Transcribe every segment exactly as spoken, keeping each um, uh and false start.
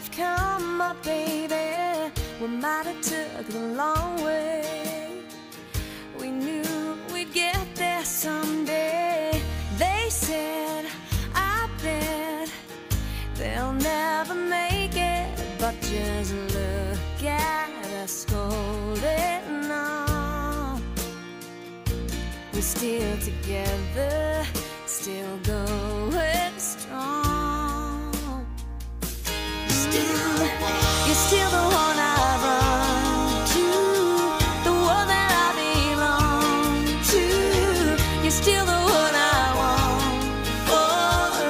we've come, my baby. We might have took the long way. We knew we'd get there someday. They said, I bet they'll never make it, but just look at us holding on. We're still together, still going strong. Still, you're still the one I run to, the one that I belong to. You're still the one I want for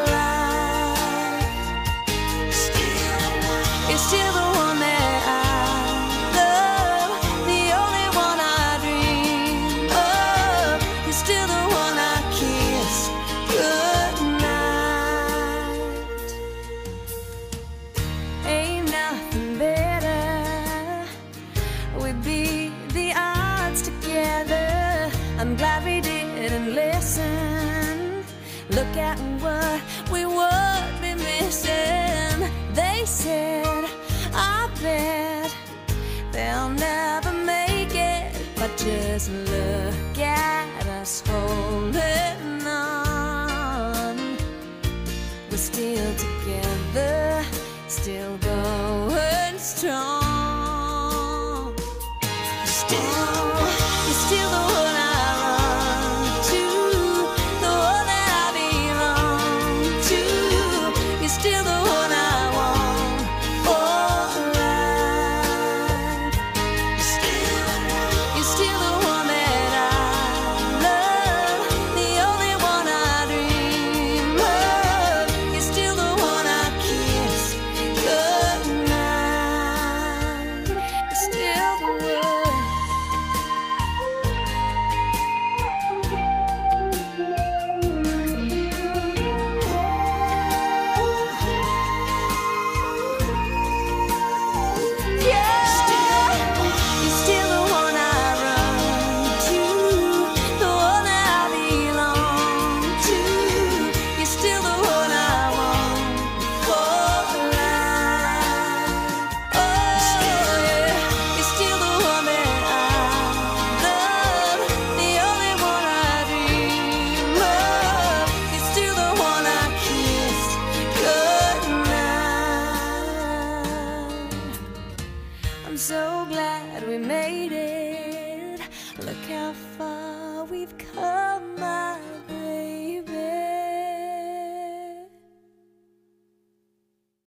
life. Still, you're still the one that I love, the only one I dream of. You're still the one I kiss goodnight. Ain't nothing better. We beat the odds together. I'm glad we didn't listen. Look at what we would be missing. They said, I bet they'll never make it, but just look at us holding on. We're still together, still going strong. Still, you're still the one I run to, the one that I belong to. You're still the one I want for life. Still, you're still the one that I love, the only one I dream of. You're still the one I kiss goodnight. You're still the one. I'm so glad we made it. Look how far we've come.